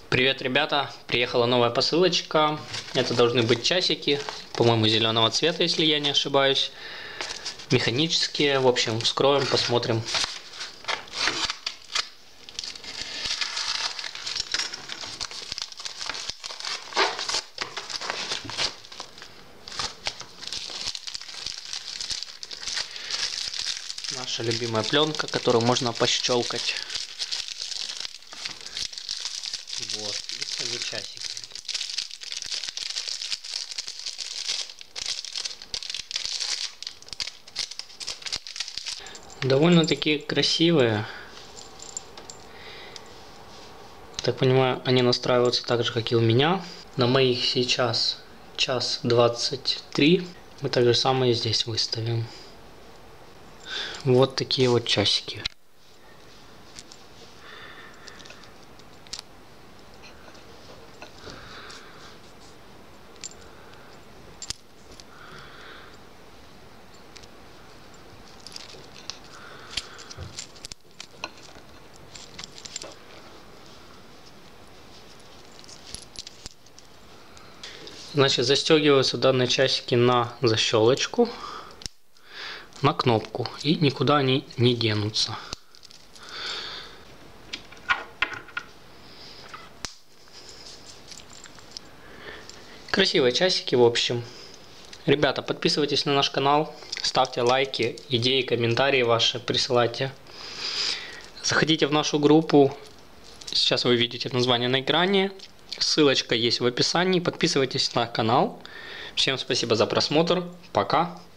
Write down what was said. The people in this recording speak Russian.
Привет, ребята! Приехала новая посылочка. Это должны быть часики, по-моему, зеленого цвета, если я не ошибаюсь. Механические. В общем, вскроем, посмотрим. Наша любимая пленка, которую можно пощелкать. Вот, и сами часики. Довольно-таки красивые. Так понимаю, они настраиваются так же, как и у меня. На моих сейчас 1:23. Мы так же самое здесь выставим. Вот такие вот часики. Значит, застегиваются данные часики на защелочку, на кнопку, и никуда они не денутся. Красивые часики, в общем. Ребята, подписывайтесь на наш канал, ставьте лайки, идеи, комментарии ваши присылайте. Заходите в нашу группу, сейчас вы видите название на экране. Ссылочка есть в описании. Подписывайтесь на канал. Всем спасибо за просмотр. Пока.